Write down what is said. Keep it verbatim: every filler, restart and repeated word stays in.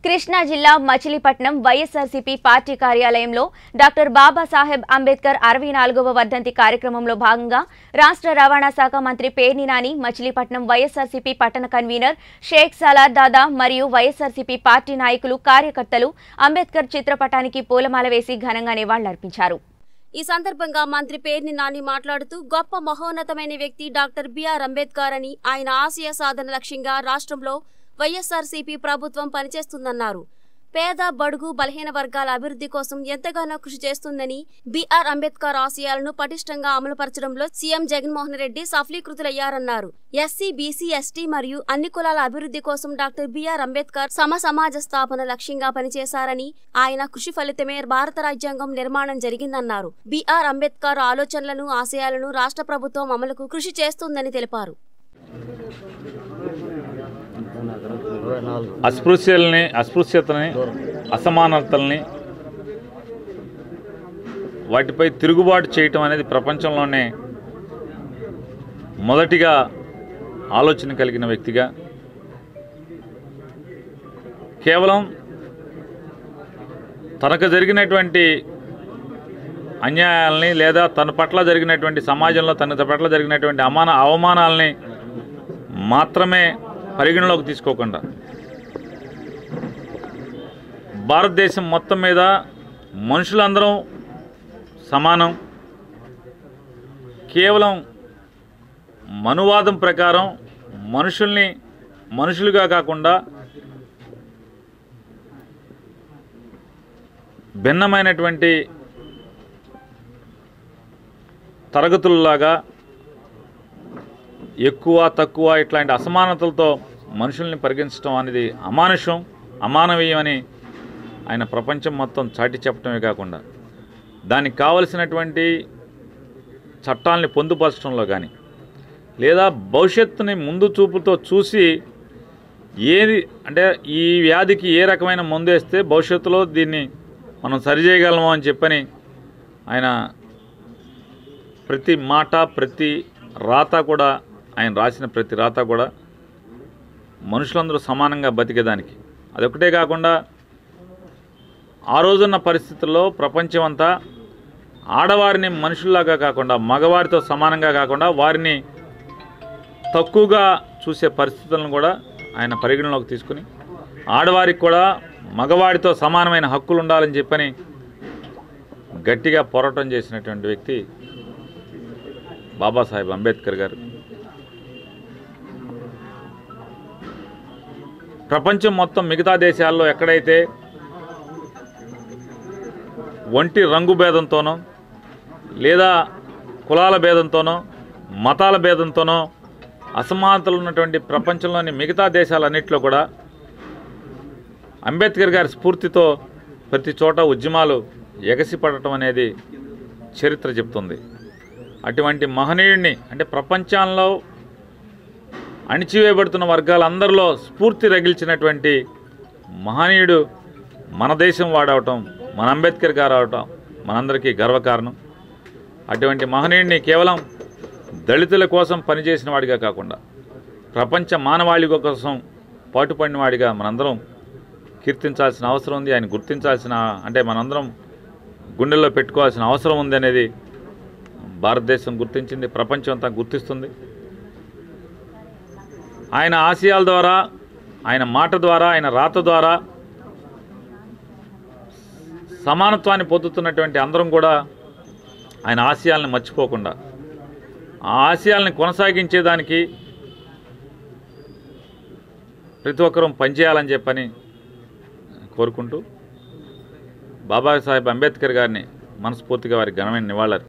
కృష్ణా జిల్లా Machilipatnam YSRCP party కార్యాలయంలో doctor Babasaheb Ambedkar అరవై నాలుగవ వర్ధంతి కార్యక్రమంలో భాగంగా రాష్ట్ర రవాణా శాఖ మంత్రి పేర్ని నాని, మచిలీపట్నం వైఎస్ఆర్సీపీ పట్టణ కన్వీనర్ షేక్ సలార్ దాదా మరియు వైఎస్ఆర్సీపీ పార్టీ నాయకులు, కార్యకర్తలు అంబేద్కర్ చిత్రపటానికి పూలమాల వేసి ఘనంగా నివాళులర్పించారు. ఈ సందర్భంగా మంత్రి పేర్ని నాని మాట్లాడుతూ గొప్ప మహోన్నతమైన వ్యక్తి డాక్టర్ బిఆర్ అంబేద్కర్ అని, ఆయన ఆశయ సాధన లక్ష్యంగా రాష్ట్రంలో వైఎస్ఆర్సీపీ ప్రభుత్వం పనిచేస్తుందన్నారు. పేద, బడుగు, బలహీన వర్గాల అభివృద్ధి కోసం ఎంతగానో కృషి చేస్తుందని, బిఆర్ అంబేద్కర్ ఆశయాలను పటిష్టంగా అమలుపరచడంలో సీఎం జగన్మోహన్ రెడ్డి సఫలీకృతులయ్యారన్నారు. ఎస్సీ, బీసీ, ఎస్టీ మరియు అన్ని కులాల అభివృద్ధి కోసం డాక్టర్ బిఆర్ అంబేద్కర్ సమ సమాజ స్థాపన లక్ష్యంగా పనిచేశారని, ఆయన కృషి ఫలితమే భారత రాజ్యాంగం నిర్మాణం జరిగిందన్నారు. బిఆర్ అంబేద్కర్ ఆలోచనలను, ఆశయాలను రాష్ట్ర ప్రభుత్వం అమలుకు కృషి చేస్తుందని తెలిపారు. అస్పృశ్యల్ని అస్పృశ్యతని అసమానతల్ని వాటిపై తిరుగుబాటు చేయటం అనేది ప్రపంచంలోనే మొదటిగా ఆలోచన కలిగిన వ్యక్తిగా, కేవలం తనకు జరిగినటువంటి అన్యాయాలని లేదా తన పట్ల జరిగినటువంటి సమాజంలో తన పట్ల జరిగినటువంటి అమాన అవమానాలని మాత్రమే పరిగణలోకి తీసుకోకుండా భారతదేశం మొత్తం మీద మనుషులందరం సమానం, కేవలం మనువాదం ప్రకారం మనుషుల్ని మనుషులుగా కాకుండా భిన్నమైనటువంటి తరగతుల్లాగా ఎక్కువ తక్కువ ఇట్లాంటి అసమానతలతో మనుషుల్ని పరిగణించడం అనేది అమానుషం, అమానవీయం అని ఆయన ప్రపంచం మొత్తం చాటి చెప్పడమే కాకుండా దానికి కావలసినటువంటి చట్టాలని పొందుపరచడంలో కానీ లేదా భవిష్యత్తుని ముందు చూపుతో చూసి ఏది అంటే ఈ వ్యాధికి ఏ రకమైన మందు వేస్తే భవిష్యత్తులో దీన్ని మనం సరిచేయగలము అని చెప్పని ఆయన ప్రతి మాట, ప్రతి రాత కూడా, ఆయన రాసిన ప్రతి రాత కూడా మనుషులందరూ సమానంగా బతికేదానికి. అదొకటే కాకుండా ఆ రోజున్న పరిస్థితుల్లో ప్రపంచం అంతా ఆడవారిని మనుషుల్లాగా కాకుండా మగవారితో సమానంగా కాకుండా వారిని తక్కువగా చూసే పరిస్థితులను కూడా ఆయన పరిగణలోకి తీసుకుని ఆడవారికి కూడా మగవాడితో సమానమైన హక్కులు ఉండాలని చెప్పని గట్టిగా పోరాటం చేసినటువంటి వ్యక్తి బాబాసాహెబ్ అంబేద్కర్ గారు. ప్రపంచం మొత్తం మిగతా దేశాల్లో ఎక్కడైతే ఒంటి రంగు భేదంతోనో లేదా కులాల భేదంతోనో మతాల భేదంతోనో అసమానతలు ఉన్నటువంటి ప్రపంచంలోని మిగతా దేశాలన్నింటిలో కూడా అంబేద్కర్ గారి స్ఫూర్తితో ప్రతి చోట ఉద్యమాలు ఎగసిపడటం అనేది చరిత్ర చెప్తుంది. అటువంటి మహనీయుడిని అంటే ప్రపంచంలో అణిచివేయబడుతున్న వర్గాలందరిలో స్ఫూర్తి రగిల్చినటువంటి మహనీయుడు మన దేశం వాడవటం, మన అంబేద్కర్ గారు అవటం మనందరికీ గర్వకారణం. అటువంటి మహనీయుడిని కేవలం దళితుల కోసం పనిచేసిన వాడిగా కాకుండా ప్రపంచ మానవాళి కోసం పాటుపడిన వాడిగా మనందరం కీర్తించాల్సిన అవసరం ఉంది. ఆయన గుర్తించాల్సిన అంటే మనందరం గుండెల్లో పెట్టుకోవాల్సిన అవసరం ఉంది అనేది భారతదేశం గుర్తించింది, ప్రపంచం అంతా గుర్తిస్తుంది. ఆయన ఆశయాల ద్వారా, ఆయన మాట ద్వారా, ఆయన రాత ద్వారా సమానత్వాన్ని పొందుతున్నటువంటి అందరం కూడా ఆయన ఆశయాలను మర్చిపోకుండా ఆ ఆశయాల్ని కొనసాగించేదానికి ప్రతి ఒక్కరూ పనిచేయాలని చెప్పని కోరుకుంటూ బాబాసాహెబ్ అంబేద్కర్ గారిని మనస్ఫూర్తిగా వారికి ఘనమైన నివాళులు